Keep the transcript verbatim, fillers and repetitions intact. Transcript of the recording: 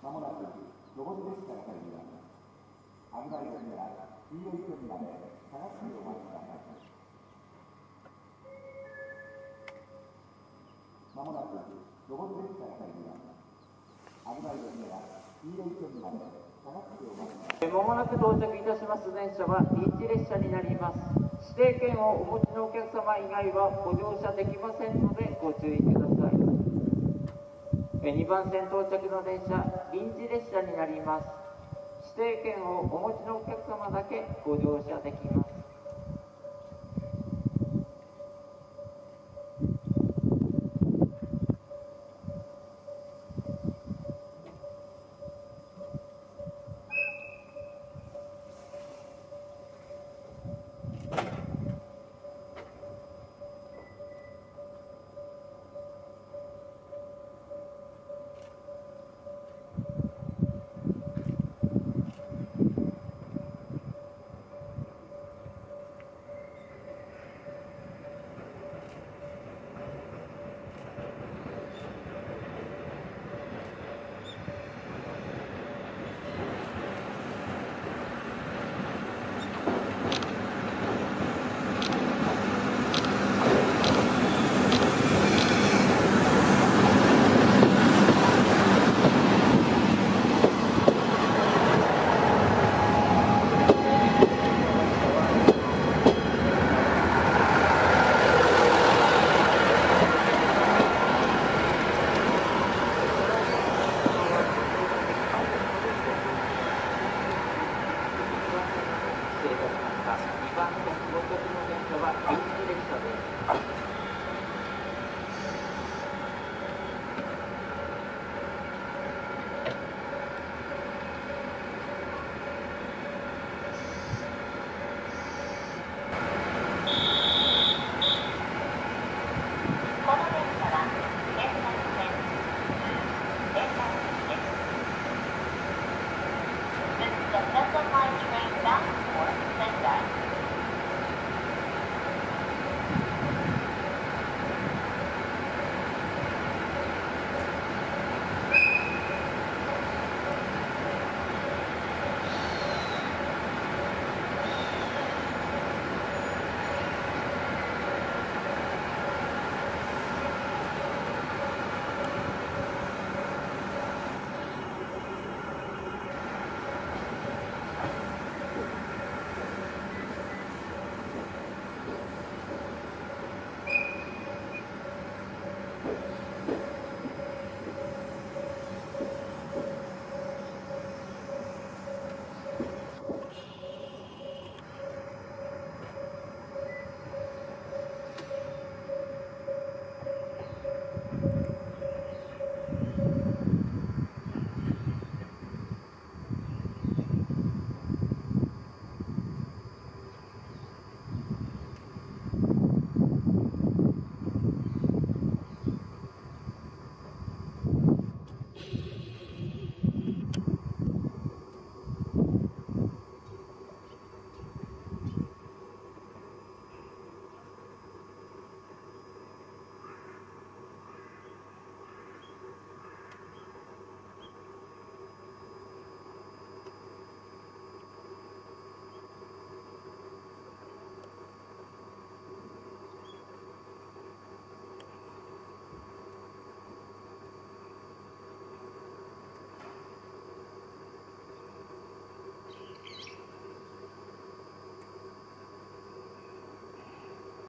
まもなく上り列車が入ります。危ないですから黄色い線まで下がってお待ちください。まもなく上り列車が入ります。危ないですから黄色い線まで下がってお待ちください。 まもなく到着いたします電車は臨時列車になります。指定券をお持ちのお客様以外はご乗車できませんのでご注意ください。にばん線到着の電車、臨時列車になります。指定券をお持ちのお客様だけご乗車できます。